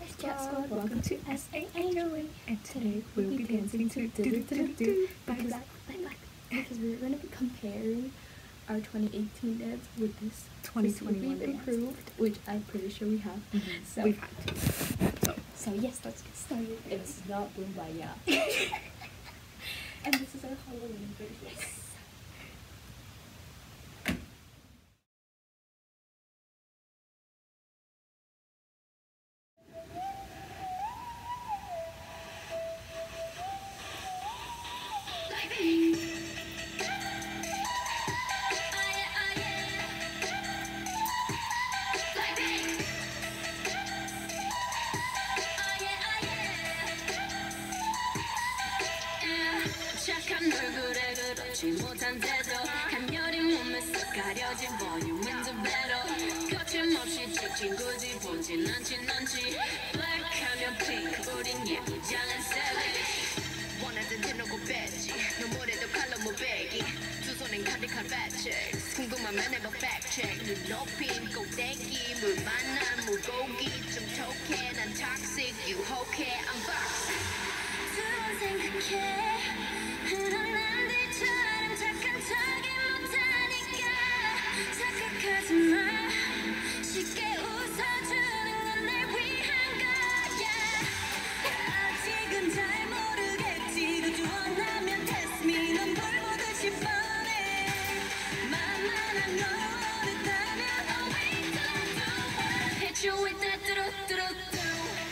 Hiiiii Cyatttt Squad, welcome to S.A.Angelwing, and today we'll be dancing to duuuuuuu by Blackpink. Because we're going to be comparing our 2018 dance with this 2021 we've improved, which I'm pretty sure we have. So we've had to. So yes, let's get started. It's not Kumbaya. And this is our Halloween version. Yes. 착한 얼굴에 그렇지 못한 태도 간녀린 몸에서 가려진 볼륨은 두 배로 거침없이 찍힌 굳이 보진 않지 Black하면 pink 우린 예쁘장한 savage 원하던 대놓고 뺐지 너무래도 칼로 무배기 두 손엔 가득한 fat checks 궁금하면 해봐 fact check 눈 높인 꼭대기 물 만난 물고기 좀 톡해 난 toxic 유혹해 I'm boxy 두 번 생각해 흔한 남들처럼 착한 척이 못하니까 착각하지 마 쉽게 웃어주는 건 날 위한 거야 아직은 잘 모르겠지 그저 원하면 test me 넌 불보듯이 뻔해 만만한 널 원했다면 I'll wait till I do hit you with that 두루두루두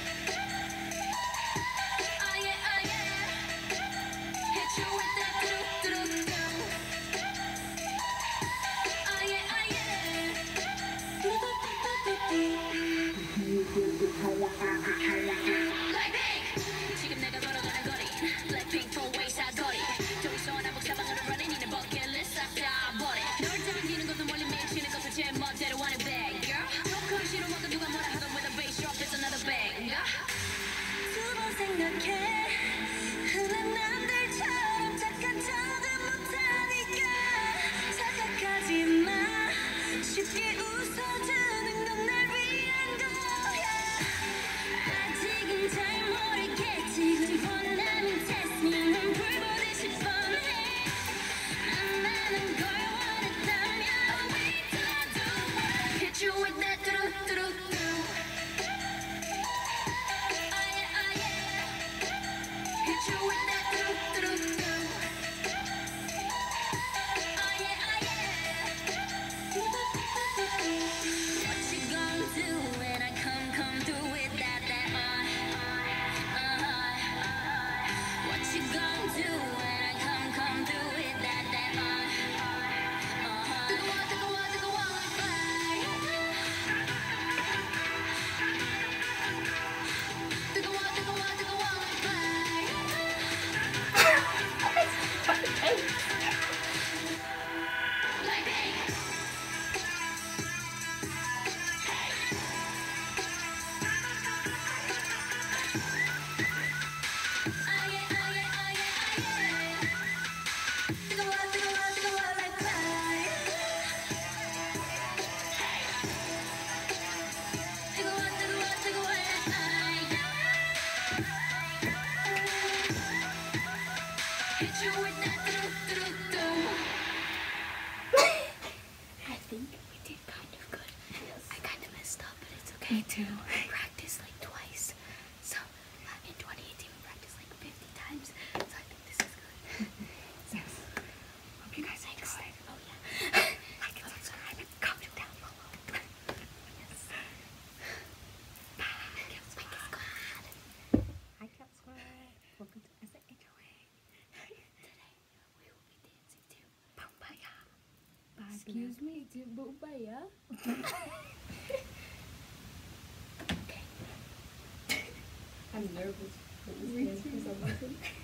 지금 내가 걸어가는 거리 Blackpink four-way 사거리 동서남북 사방으로 running in a bucket list 싹 다 버려 널 당기는 것도 멀리 미치는 것도 제 멋대로 하는 bad girl 조금 싫어하고 누가 뭐라 하던 with a bass drop it's another bang 두 번 생각해 흔한 남들처럼 착한 척은 못하니까 착각하지 마 쉽게 웃어주는 건 날 위한 거야 아직은 잘 모르겠지 굳이 원하면 test me 넌 불보듯이 뻔해 만나는 걸 원했다면 I'll wait till I do hit you with that 두루두루두 hit you with that 두루두루두 what you gonna do when I come through with that what you gonna do when I come through with that 뜨거워 like fire 뜨거워 like fire hit you with that 두루두루두 I think we did kind of good. Yes. I kind of messed up, but it's okay. Me too. We practiced like twice. So in 2018 we practiced like 50 times. So I think this is good. Yes. Hope you guys enjoyed. Oh yeah. Like and subscribe and comment down below. Yes. Bye. Squad. Hi, Cat Squad. Welcome to S.A.Angelwing. Today we will be dancing to Kumbaya. Excuse me, to Kumbaya? Okay. I'm nervous for this dance for some reason.